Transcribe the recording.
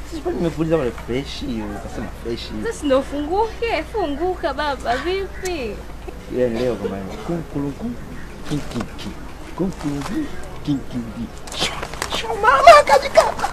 Sasa nimekuuliza wale fresh, ukasema fresh. Sasa ndio funguke, funguka baba vipi? Leo kama kunkulungu kinkinki. Kunkulungu kinkinki. Mama kajikata.